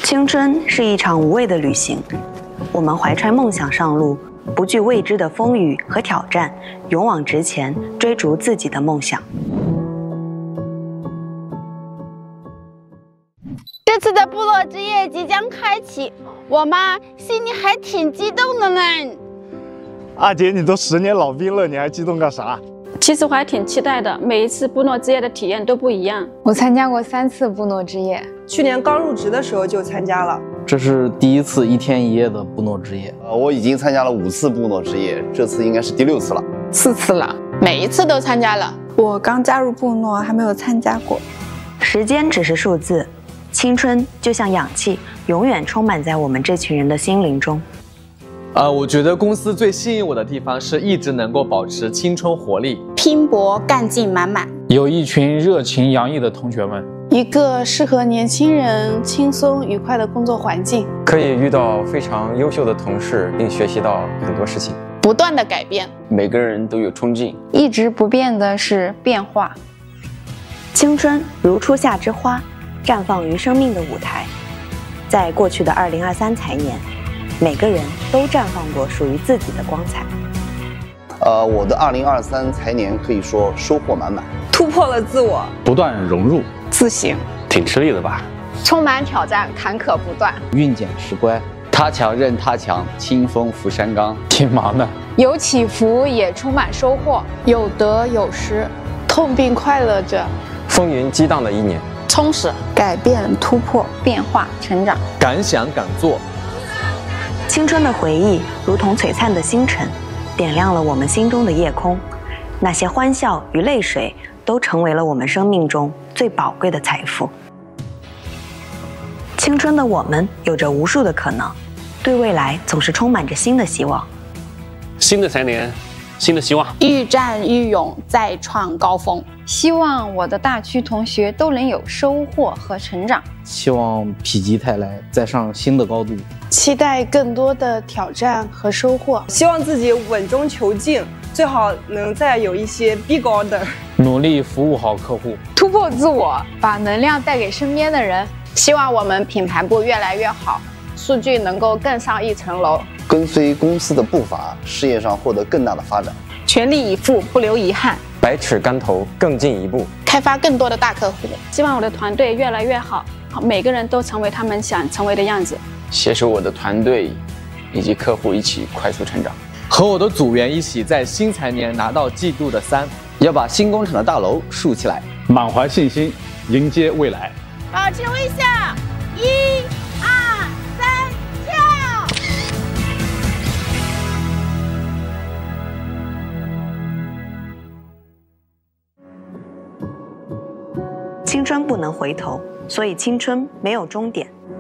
青春是一场无畏的旅行，我们怀揣梦想上路，不惧未知的风雨和挑战，勇往直前，追逐自己的梦想。 这次的部落之夜即将开启，我妈心里还挺激动的呢。 阿姐，你都10年老兵了，你还激动干啥？ 其实我还挺期待的，每一次部落之夜的体验都不一样。 我参加过3次部落之夜， 去年刚入职的时候就参加了。 这是第1次1天1夜的部落之夜。 我已经参加了5次部落之夜，这次应该是第6次了。 4次了， 每一次都参加了。 我刚加入部落，还没有参加过。 时间只是数字，青春就像氧气，永远充满在我们这群人的心灵中。 我觉得公司最吸引我的地方是一直能够保持青春活力， 拼搏干劲满满， 有一群热情洋溢的同学们， 一个适合年轻人轻松愉快的工作环境， 可以遇到非常优秀的同事，并学习到很多事情， 不断的改变， 每个人都有冲劲。 一直不变的是变化。 青春如初夏之花，绽放于生命的舞台。在过去的2023财年，每个人都绽放过属于自己的光彩。 我的2023财年可以说收获满满， 突破了自我， 不断融入， 自省， 挺吃力的吧？ 充满挑战，坎坷不断， 运检识乖，他强任他强，清风拂山岗， 挺忙的， 有起伏也充满收获， 有得有失，痛并快乐着， 风云激荡的1年， 充实， 改变，突破， 变化，成长， 敢想敢做。 青春的回忆如同璀璨的星辰，点亮了我们心中的夜空。那些欢笑与泪水都成为了我们生命中最宝贵的财富。青春的我们有着无数的可能，对未来总是充满着新的希望。 新的财年，新的希望， 愈战愈勇，再创高峰。 希望我的大区同学都能有收获和成长， 希望否极泰来，再上新的高度， 期待更多的挑战和收获， 希望自己稳中求进，最好能再有一些 big order， 努力服务好客户， 突破自我，把能量带给身边的人。 希望我们品牌部越来越好，数据能够更上一层楼， 跟随公司的步伐，事业上获得更大的发展， 全力以赴，不留遗憾， 百尺竿头更进一步， 开发更多的大客户。 希望我的团队越来越好，每个人都成为他们想成为的样子， 携手我的团队以及客户一起快速成长， 和我的组员一起在新财年拿到季度的3， 要把新工厂的大楼竖起来， 满怀信心迎接未来。 保持微笑，1、2、3，跳！ 青春不能回头，所以青春没有终点。